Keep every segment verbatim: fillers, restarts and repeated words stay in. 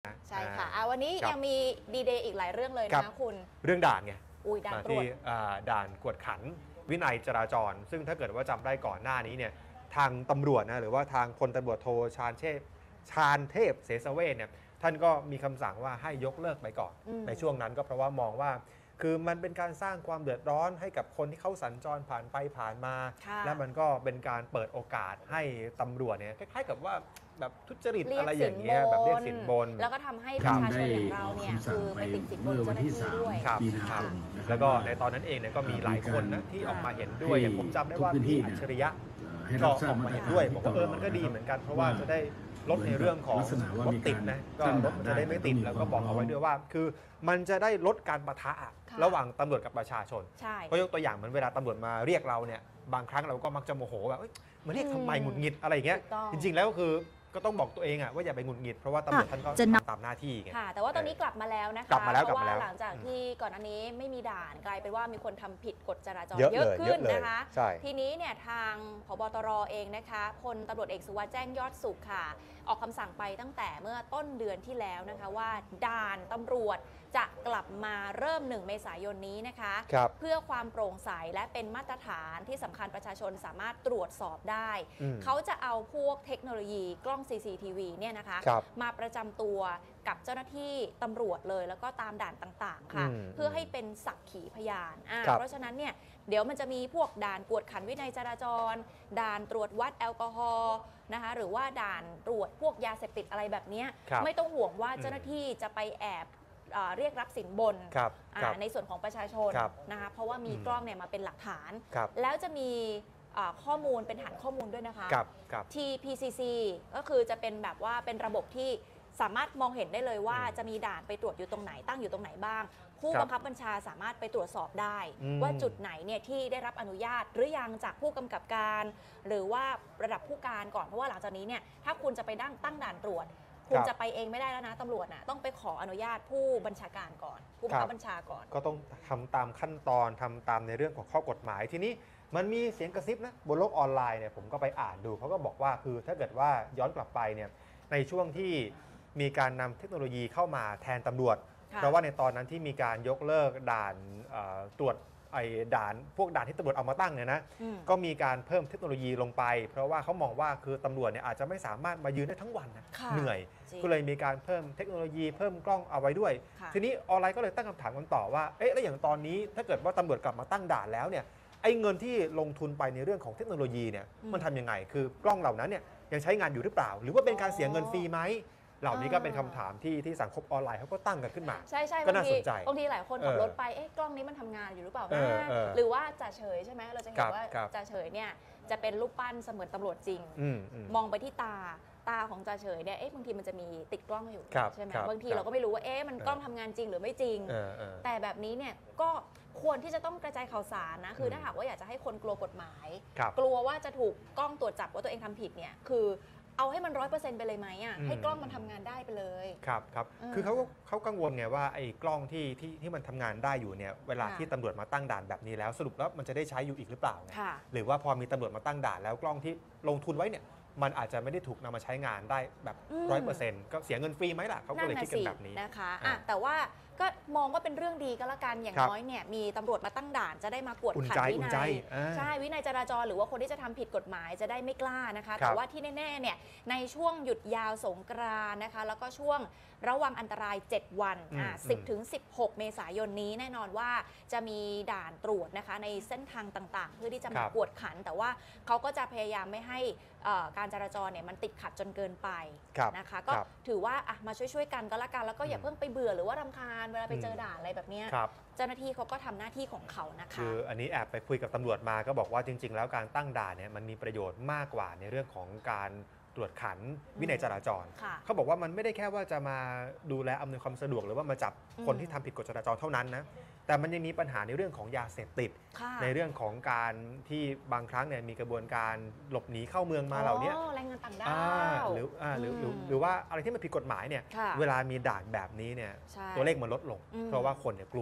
ใช่ค่ะวันนี้ยังมีดีเดย์อีกหลายเรื่องเลยนะคุณเรื่องด่านไงอุ้ยด่านตรวจด่านกวดขันวินัยจราจรซึ่งถ้าเกิดว่าจำได้ก่อนหน้านี้เนี่ยทางตำรวจนะหรือว่าทางพลตำรวจโทชาญเทพชาญเทพเสสเวชเนี่ยท่านก็มีคำสั่งว่าให้ยกเลิกไปก่อนในช่วงนั้นก็เพราะว่ามองว่าคือมันเป็นการสร้างความเดือดร้อนให้กับคนที่เขาสัญจรผ่านไปผ่านมาและมันก็เป็นการเปิดโอกาสให้ตำรวจเนี่ยคล้ายๆกับว่าแบบทุจริตอะไรอย่างเงี้ยแบบเรียกสินบนแล้วก็ทำให้ประชาชนอย่างเราเนี่ยคือไปติดสินบนเจ้าหน้าที่ด้วยครับแล้วก็ในตอนนั้นเองเนี่ยก็มีหลายคนนะที่ออกมาเห็นด้วยอย่างผมจำได้ว่าพี่อัจฉริยะก็ออกมาเห็นด้วยบอกว่าเออมันก็ดีเหมือนกันเพราะว่าจะได้ลดในเรื่องของรถติดนะก็รถจะได้ไม่ติดแล้วก็บอกเอาไว้ด้วยว่าคือมันจะได้ลดการปะทะระหว่างตำรวจกับประชาชนก็ยกตัวอย่างเหมือนเวลาตำรวจมาเรียกเราเนี่ยบางครั้งเราก็มักจะโมโหแบบมาเรียกทำไมหงุดหงิดอะไรอย่างเงี้ยจริงๆแล้วคือก็ต้องบอกตัวเองอะว่าอย่าไปหงุดหงิดเพราะว่าตำรวจท่านก็ทำตามหน้าที่ไงค่ะแต่ว่าตอนนี้กลับมาแล้วนะคะกลับมาแล้วเพราะว่าหลังจากที่ก่อนอันนี้ไม่มีด่านกลายเป็นว่ามีคนทำผิดกฎจราจรเยอะขึ้นนะคะทีนี้เนี่ยทางผบ.ตร.เองนะคะพลตำรวจเอกสุวัสดิ์แจ้งยอดสุขค่ะออกคำสั่งไปตั้งแต่เมื่อต้นเดือนที่แล้วนะคะว่าด่านตำรวจจะกลับมาเริ่มหนึ่งเมษายนนี้นะคะเพื่อความโปร่งใสและเป็นมาตรฐานที่สำคัญประชาชนสามารถตรวจสอบได้เขาจะเอาพวกเทคโนโลยีกล้อง ซี ซี ที วี เนี่ยนะคะมาประจำตัวกับเจ้าหน้าที่ตำรวจเลยแล้วก็ตามด่านต่างๆค่ะเพื่อให้เป็นสักขีพยานเพราะฉะนั้นเนี่ยเดี๋ยวมันจะมีพวกด่านกวดขันวินัยจราจรด่านตรวจวัดแอลกอฮอล์นะคะหรือว่าด่านตรวจพวกยาเสพติดอะไรแบบนี้ไม่ต้องห่วงว่าเจ้าหน้าที่จะไปแอบเรียกรับสินบนในส่วนของประชาชนนะคะเพราะว่ามีกล้องเนี่ยมาเป็นหลักฐานแล้วจะมีข้อมูลเป็นฐานข้อมูลด้วยนะคะ ที พี ซี ซี ก็คือจะเป็นแบบว่าเป็นระบบที่สามารถมองเห็นได้เลยว่าจะมีด่านไปตรวจอยู่ตรงไหนตั้งอยู่ตรงไหนบ้างผู้บังคับบัญชาสามารถไปตรวจสอบได้ว่าจุดไหนเนี่ยที่ได้รับอนุญาตหรือยังจากผู้กำกับการหรือว่าระดับผู้การก่อนเพราะว่าหลังจากนี้เนี่ยถ้าคุณจะไปตั้งตั้งด่านตรวจคุณจะไปเองไม่ได้แล้วนะตำรวจนะต้องไปขออนุญาตผู้บัญชาการก่อนผู้บังคับบัญชาก่อนก็ต้องทำตามขั้นตอนทำตามในเรื่องของข้อกฎหมายทีนี้มันมีเสียงกระซิบนะบนโลกออนไลน์เนี่ยผมก็ไปอ่านดูเขาก็บอกว่าคือถ้าเกิดว่าย้อนกลับไปเนี่ยในช่วงที่มีการนำเทคโนโลยีเข้ามาแทนตำรวจเพราะว่าในตอนนั้นที่มีการยกเลิกด่านตรวจไอ้ด่านพวกด่านที่ตำรวจเอามาตั้งเนี่ยนะก็มีการเพิ่มเทคโนโลยีลงไปเพราะว่าเขามองว่าคือตำรวจเนี่ยอาจจะไม่สามารถมายืนได้ทั้งวันนะเหนื่อยก็เลยมีการเพิ่มเทคโนโลยีเพิ่มกล้องเอาไว้ด้วยทีนี้ออนไลน์ก็เลยตั้งคำถามกันต่อว่าเอ๊ะแล้วอย่างตอนนี้ถ้าเกิดว่าตำรวจกลับมาตั้งด่านแล้วเนี่ยไอ้เงินที่ลงทุนไปในเรื่องของเทคโนโลยีเนี่ยมันทำยังไงคือกล้องเหล่านั้นเนี่ยยังใช้งานอยู่หรือเปล่าหรือว่าเป็นการเสียเงินฟรีไหมเหล่านี้ก็เป็นคำถามที่ที่สังคมออนไลน์เขาก็ตั้งกันขึ้นมาใช่ใช่ก็น่าสนใจบางทีหลายคนขับรถไปเอ๊ะกล้องนี้มันทำงานอยู่หรือเปล่านะหรือว่าจ่าเฉยใช่ไหมเราจะเห็นว่าจ่าเฉยเนี่ยจะเป็นรูปปั้นเสมือนตำรวจจริงมองไปที่ตาตาของจ่าเฉยเนี่ยเอ๊ะบางทีมันจะมีติดกล้องอยู่ใช่ไหมบางทีเราก็ไม่รู้ว่าเอ๊ะมันกล้องทำงานจริงหรือไม่จริงแต่แบบนี้เนี่ยก็ควรที่จะต้องกระจายข่าวสารนะคือถ้าหากว่าอยากจะให้คนกลัวกฎหมายกลัวว่าจะถูกกล้องตรวจจับว่าตัวเองทำผิดเนี่ยคือเอาให้มันร้อยเปอร์เซ็นต์ไปเลยไหมอ่ะให้กล้องมันทำงานได้ไปเลยครับครับคือเขาเขากังวลไงว่าไอ้กล้องที่ที่ที่มันทำงานได้อยู่เนี่ยเวลาที่ตำรวจมาตั้งด่านแบบนี้แล้วสรุปแล้วมันจะได้ใช้อยู่อีกหรือเปล่าหรือว่าพอมีตำรวจมาตั้งด่านแล้วกล้องที่ลงทุนไว้เนี่ยมันอาจจะไม่ได้ถูกนำมาใช้งานได้แบบร้อยเปอร์เซ็นต์ก็เสียเงินฟรีไหมล่ะเขาก็เลยคิดกันแบบนี้นะคะะแต่ว่าก็มองว่าเป็นเรื่องดีก็แล้วกันอย่างน้อยเนี่ยมีตำรวจมาตั้งด่านจะได้มากวดขันวินัยใช่วินัยจราจรหรือว่าคนที่จะทำผิดกฎหมายจะได้ไม่กล้านะคะแต่ว่าที่แน่ๆเนี่ยในช่วงหยุดยาวสงกรานต์นะคะแล้วก็ช่วงระวังอันตรายเจ็ดวันอ่าสิบถึงสิบหกเมษายนนี้แน่นอนว่าจะมีด่านตรวจนะคะในเส้นทางต่างๆเพื่อที่จะมากวดขันแต่ว่าเขาก็จะพยายามไม่ให้การจราจรเนี่ยมันติดขัดจนเกินไปนะคะก็ถือว่ามาช่วยๆกันก็แล้วกันแล้วก็อย่าเพิ่งไปเบื่อหรือว่ารำคาญเวลาไปเจอด่านอะไรแบบนี้เจ้าหน้าที่เขาก็ทำหน้าที่ของเขานะคะคืออันนี้แอบไปคุยกับตำรวจมาก็บอกว่าจริงๆแล้วการตั้งด่านเนี่ยมันมีประโยชน์มากกว่าในเรื่องของการตรวจขันวินัยจราจรเขาบอกว่ามันไม่ได้แค่ว่าจะมาดูแลอำนวยความสะดวกหรือว่ามาจับคนที่ทำผิดกฎจราจรเท่านั้นนะแต่มันยังมีปัญหาในเรื่องของยาเสพติดในเรื่องของการที่บางครั้งเนี่ยมีกระบวนการหลบหนีเข้าเมืองมาเหล่านี้แรงงานต่างด้าวหรือหรือหรือว่าอะไรที่มันผิดกฎหมายเนี่ยเวลามีด่านแบบนี้เนี่ยตัวเลขมันลดลงเพราะว่าคนเนี่ยกลัวไง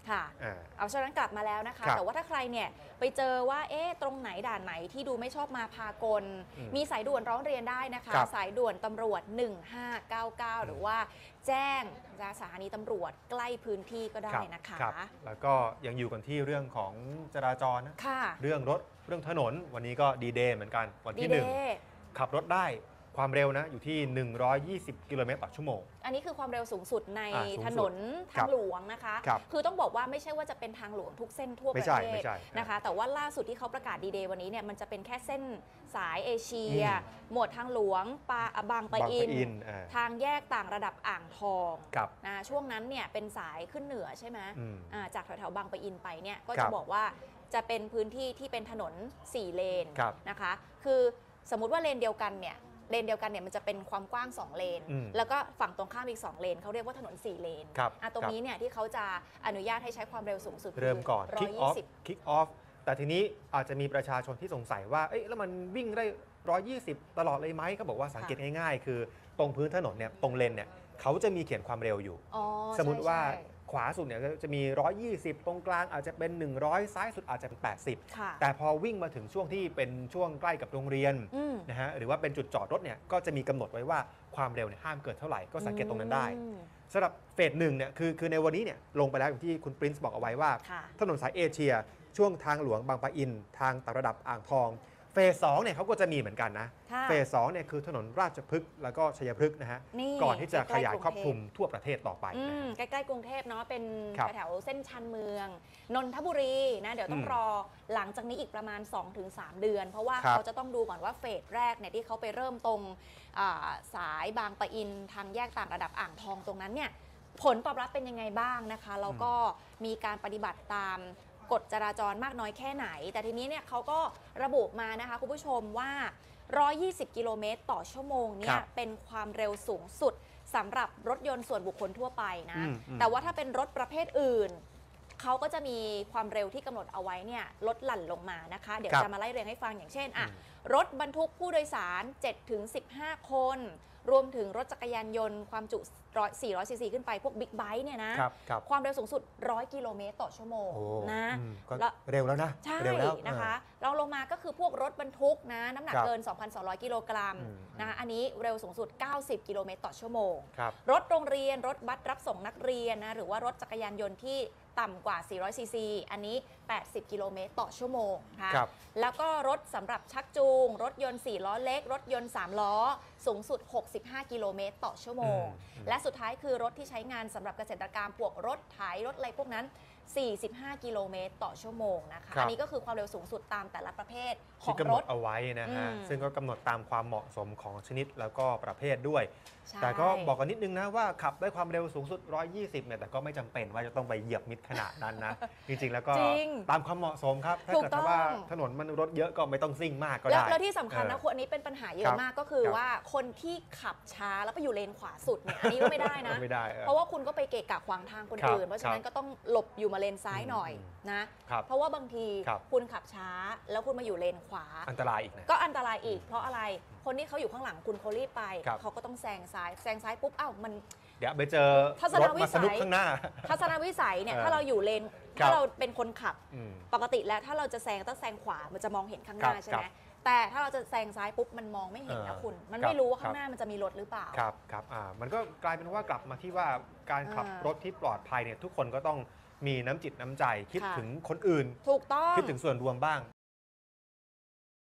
ค่ะอ่าเอาฉะนั้นกลับมาแล้วนะคะครับแต่ว่าถ้าใครเนี่ยไปเจอว่าเอ๊ะตรงไหนด่านไหนที่ดูไม่ชอบมาพากลอืมมีสายด่วนร้องเรียนได้นะคะครับสายด่วนตำรวจ หนึ่งห้าเก้าเก้า หรือว่าแจ้งสถานีตำรวจใกล้พื้นที่ก็ได้นะคะครับแล้วก็ยังอยู่กันที่เรื่องของจราจรนะค่ะเรื่องรถเรื่องถนนวันนี้ก็ดีเดย์เหมือนกันวันดีที่หเดนึ่งย์ขับรถได้ความเร็วนะอยู่ที่ หนึ่งร้อยยี่สิบ กิโลเมตรต่อชั่วโมงอันนี้คือความเร็วสูงสุดในอ่าสูงสุดถนนครัทาบงหลวงนะคะครับคือต้องบอกว่าไม่ใช่ว่าจะเป็นทางหลวงทุกเส้นทั่วปไม่ระใช่เทไม่ศใช่นะคะ แต่ว่าล่าสุดที่เขาประกาศดีเดย์วันนี้เนี่ยมันจะเป็นแค่เส้นสายเอเชียอืมหมวดทางหลวงปาบางปะบางอิปะนอินอ่าทางแยกต่างระดับอ่างทองครับนะช่วงนั้นเนี่ยเป็นสายขึ้นเหนือใช่ไหมอืมอ่าจากแถวๆบางปะอินไปเนี่ยก็ครัจะบบอกว่าจะเป็นพื้นที่ที่เป็นถนนสี่เลนครับนะคะ คือสมมุติว่าเลนเดียวกันเนี่ยเลนเดียวกันเนี่ยมันจะเป็นความกว้างสองเลนอืมแล้วก็ฝั่งตรงข้ามอีกสองเลนเขาเรียกว่าถนนสี่เลนครับอ่ะตรงครับนี้เนี่ยที่เขาจะอนุญาตให้ใช้ความเร็วสูงสุดเริ่มก่อนร้อ kick ย off ยี่สิบ kick off แต่ทีนี้อาจจะมีประชาชนที่สงสัยว่าเอ๊ะแล้วมันวิ่งได้หนึ่งร้อยยี่สิบตลอดเลยไหมเขาบอกว่าสังเกตง่ายๆ คือตรงพื้นถนนเนี่ยตรงเลนเนี่ยเขาจะมีเขียนความเร็วอยู่อ๋อสมมุติว่าใช่ขวาสุดเนี่ยก็จะมี หนึ่งร้อยยี่สิบ ตรงกลางอาจจะเป็น หนึ่งร้อย ซ้ายสุดอาจจะเป็น แปดสิบค่ะแต่พอวิ่งมาถึงช่วงที่เป็นช่วงใกล้กับโรงเรียนอืมนะฮะหรือว่าเป็นจุดจอดรถเนี่ยก็จะมีกำหนดไว้ว่าความเร็วเนี่ยห้ามเกินเท่าไหร่ก็สังเกตตรงนั้นได้อืมสำหรับเฟสหนึ่งเนี่ยคือคือในวันนี้เนี่ยลงไปแล้วอย่างที่คุณปรินซ์บอกเอาไว้ว่าค่ะถนนสายเอเชีย ช่วงทางหลวงบางปะอิน ทางต่างระดับอ่างทอง เฟสสองเนี่ยเขาก็จะมีเหมือนกันนะค่ะเฟสสองเนี่ยคือถนนราชพฤกษ์แล้วก็ชัยพฤกษ์นะฮะนี่ก่อนที่จะขยายใกล้ๆครอบคลุมกรุงเทพทั่วประเทศต่อไปอืนะมฮะใกล้ๆกรุงเทพเนาะเป็นครับแถวๆเส้นชันเมือง นนทบุรีนะเดี๋ยวต้องอืมรอหลังจากนี้อีกประมาณ สองถึงสาม เดือน เพราะว่าครับเขาจะต้องดูก่อนว่าเฟสแรกเนี่ยที่เขาไปเริ่มตรงอ่าสายบางปะอินทางแยกต่างระดับอ่างทองตรงนั้นเนี่ยผลตอบรับเป็นยังไงบ้างนะคะแล้วก็มีการปฏิบัติตามกฎจราจรมากน้อยแค่ไหน แต่ทีนี้เนี่ยเขาก็ระบุมานะคะคุณผู้ชมว่า หนึ่งร้อยยี่สิบ กิโลเมตรต่อชั่วโมงเนี่คยรับเป็นความเร็วสูงสุดสำหรับรถยนต์ส่วนบุคคลทั่วไปนะอืมอืมแต่ว่าถ้าเป็นรถประเภทอื่น เขาก็จะมีความเร็วที่กำหนดเอาไว้เนี่ยลดหลั่นลงมานะคะ เดี๋ยวครับจะมาไล่เรียงให้ฟังอย่างเช่นอ่ะอืมรถบรรทุกผู้โดยสาร เจ็ดถึงสิบห้า คน รวมถึงรถจักรยานยนต์ความจุสี่ร้อยซีซีขึ้นไปพวกบิ๊กไบค์เนี่ยนะครับครับความเร็วสูงสุดหนึ่งร้อยกิโลเมตรต่อชั่วโมงโอ้นะอืมก็แล้วเร็วแล้วนะใช่เร็วแล้วนะคะรองลงมาก็คือพวกรถบรรทุกนะน้ำหนักครับเกิน สองพันสองร้อย กิโลกรัมอืมนะคะอันนี้เร็วสูงสุด เก้าสิบ กิโลเมตรต่อชั่วโมงครับรถโรงเรียน รถบัสรับส่งนักเรียนนะหรือว่ารถจักรยานยนต์ที่ต่ำกว่า สี่ร้อย ซีซี อันนี้ แปดสิบ กิโลเมตรต่อชั่วโมงนะคะครับแล้วก็รถสำหรับชักจูง รถยนต์ สี่ล้อเล็ก รถยนต์ สาม ล้อ สูงสุด หกสิบห้า กิโลเมตรต่อชั่วโมงอืมและสุดท้ายคือรถที่ใช้งานสำหรับเกษตรกรรมพวกรถไถรถอะไรพวกนั้น สี่สิบห้า กิโลเมตรต่อชั่วโมงนะคะครับอันนี้ก็คือความเร็วสูงสุดตามแต่ละประเภทขที่องกำหรนถดเอาไว้นะฮะอืมซึ่งก็กำหนดตามความเหมาะสมของชนิดแล้วก็ประเภทด้วยใช่แต่ก็บอกกันนิดนึงนะว่าขับด้วยความเร็วสูงสุด หนึ่งร้อยยี่สิบ เนี่ยแต่ก็ไม่จำเป็นว่าจะต้องไปเหยียบมิดขนาดนั้นนะ จริงๆ แล้วก็จริงตามความเหมาะสมครับ ถ้าถูกเกิดต้องว่าถนนมันรถเยอะก็ไม่ต้องซิ่งมากก็แล้วได้แล้วที่สำคัญนะเออคนอันนี้เป็นปัญหาเยครัอะบมากก็คือครับว่าคนที่ขับช้าแล้วไปอยู่เลนขวาสุดเนี่ยอันนี้ก็ไม่ได้นะไม่ได้ออเพราะว่าคุณก็ไปเกะกะขวางทางคนครับอื่น เพราะฉะนั้นก็ต้องหลบอยู่มาเลนซ้ายหน่อยอืมนะครับเพราะว่าบางทีครับคุณขับช้าแล้วคุณมาอยู่เลนขวาอันตรายอีกนะก็อันตรายอีก เพราะอะไร คนที่เขาอยู่ข้างหลังคุณเขารีบไปครับเขาก็ต้องแซงซ้าย แซงซ้ายปุ๊บ อ้าว มันเดี๋ยวไปเจอทัศรนถวิมาสัสยนุกข้างหน้าทัศนวิสัยเนี่ยเออถ้าเราอยู่เลนครัถ้าบเราเป็นคนขับอืมปกติแล้วถ้าเราจะแซงต้องแซงขวา มันจะมองเห็นข้างหน้าครับใช่ไหมครับแต่ถ้าเราจะแซงซ้ายปุ๊บ มันมองไม่เห็นนะเออคุณ มันครับไม่รู้ว่าครัข้าบงหน้ามันจะมีรถหรือเปล่าครับครับอ่ามันก็กลายเป็นว่ากลับมาที่ว่าการขับอ่ารรถที่ปลอดภัยเนี่ยทุกคนก็ต้องมีน้ำจิตน้ำใจคิดค่ะถึงคนอื่นถูกต้องคิดถึงส่วนรวมบ้าง